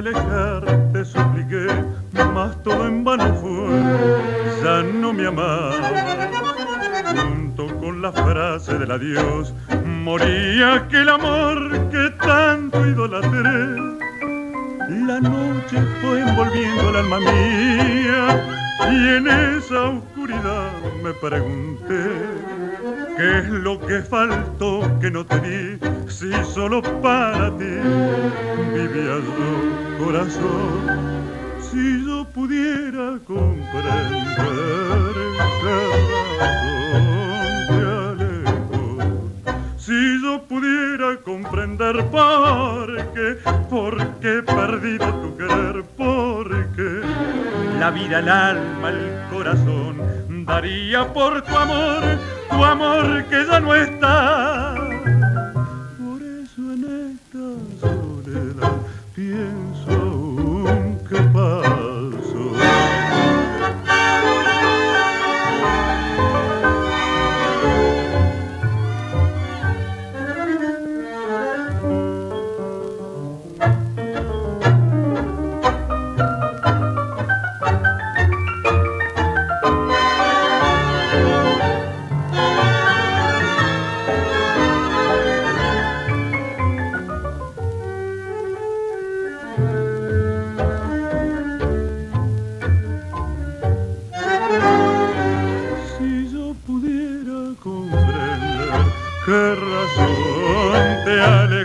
alejar te supliqué, mas todo en vano fue, ya no me amaba. Junto con la frase del adiós, moría aquel amor que tanto idolatré. La noche fue envolviendo el alma mía y en esa oscuridad me pregunté ¿qué es lo que faltó que no te di? Si solo para ti vivía yo, corazón. Si yo pudiera comprender qué razón te alejó, si yo pudiera comprender por qué he perdido tu querer, por qué la vida, el alma, el corazón daría por tu amor que ya no está. Por eso en esta soledad pienso aún qué pasó. Qué razón te alegra